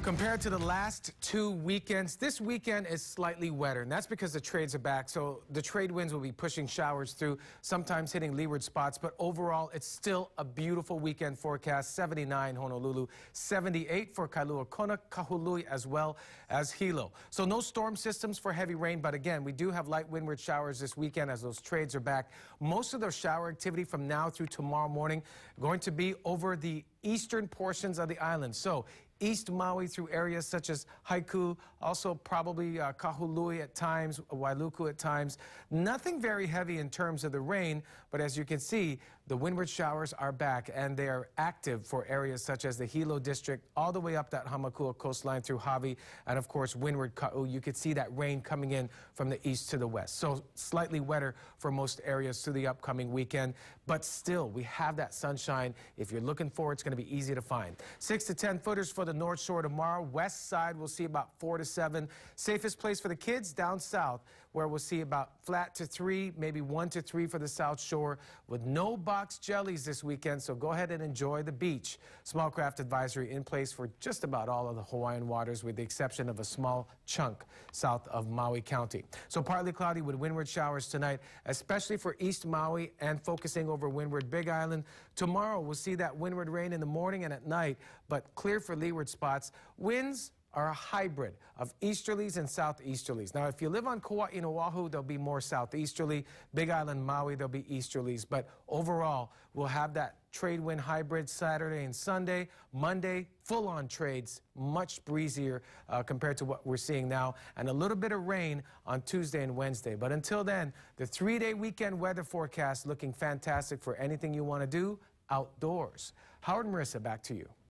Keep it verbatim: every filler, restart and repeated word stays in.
Compared to the last two weekends, this weekend is slightly wetter, and that's because the trades are back. So the trade winds will be pushing showers through, sometimes hitting leeward spots. But overall, it's still a beautiful weekend forecast. seventy-nine Honolulu, seventy-eight for Kailua Kona, Kahului, as well as Hilo. So no storm systems for heavy rain. But again, we do have light windward showers this weekend as those trades are back. Most of their shower activity from now through tomorrow morning going to be over the eastern portions of the island. So East Maui through areas such as Haiku, also probably uh, Kahului at times, Wailuku at times. Nothing very heavy in terms of the rain, but as you can see, the windward showers are back and they are active for areas such as the Hilo district, all the way up that Hamakua coastline through Hawi, and of course windward Ka'u. You could see that rain coming in from the east to the west. So slightly wetter for most areas through the upcoming weekend, but still we have that sunshine. If you're looking for it, it's going to be easy to find. Six to ten footers for the north shore tomorrow. West side we'll see about four to seven. Safest place for the kids down south, where we'll see about flat to three, maybe one to three for the south shore, with no box jellies this weekend. So go ahead and enjoy the beach. Small craft advisory in place for just about all of the Hawaiian waters, with the exception of a small chunk south of Maui County. So partly cloudy with windward showers tonight, especially for East Maui and focusing over windward Big Island. Tomorrow we'll see that windward rain in the morning and at night, but clear for leeward spots. Winds are a hybrid of easterlies and southeasterlies. Now, if you live on Kauai and Oahu, there'll be more southeasterly. Big Island, Maui, there'll be easterlies. But overall, we'll have that trade wind hybrid Saturday and Sunday. Monday, full-on trades, much breezier uh, compared to what we're seeing now, and a little bit of rain on Tuesday and Wednesday. But until then, the three-day weekend weather forecast looking fantastic for anything you want to do outdoors. Howard and Marissa, back to you.